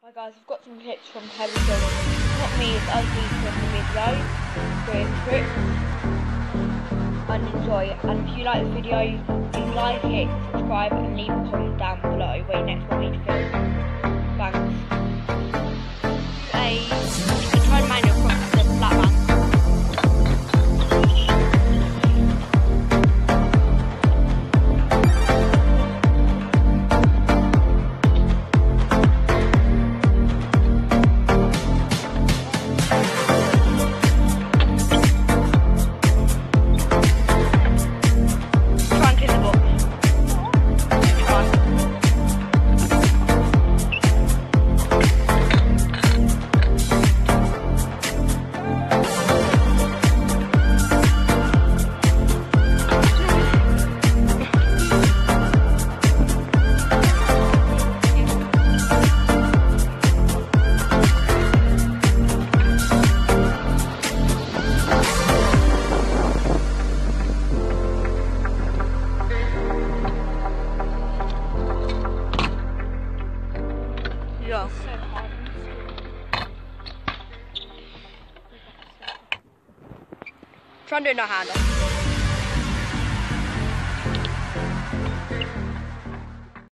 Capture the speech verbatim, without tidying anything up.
Hi guys, I've got some clips from television. Not me, it's other people in the video. Doing tricks. And enjoy. And if you like this video, please like it, subscribe and leave a comment down below where you next want me to film. Thanks. A control manual across the flat man. Yeah. Try and do no hand off.